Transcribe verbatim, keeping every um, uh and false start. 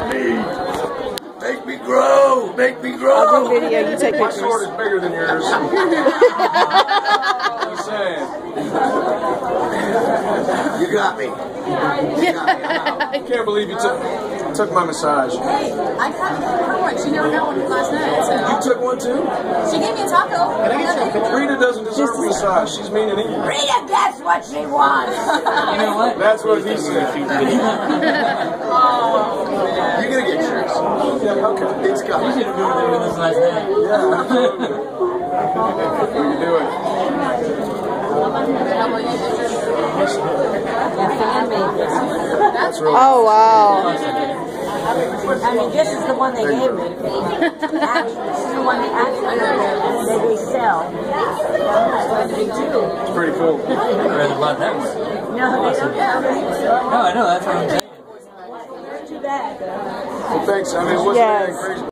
me. Make me grow. Make me grow. I'll do video. You take My pictures. sword is bigger than yours. Just saying. You got me. You got me. I can't believe you took took my massage. Hey, I had her one. She never got one last night. So. You took one too? She gave me a taco. Rita doesn't deserve a massage. She's mean and evil. Rita gets what she wants. You know what? That's what he said. Oh. You're gonna get yours. Yeah, okay. It's coming. You should have been doing this last night. Yeah, absolutely. You can do it. That's really Oh, wow. I mean, this is the one they gave me. Actually, this is the one they actually that they sell. It's pretty cool. I'd rather love that one. No, they don't have it. No, I know, that's what I'm saying. Too bad. Well, thanks. I mean, it wasn't Yes. that crazy.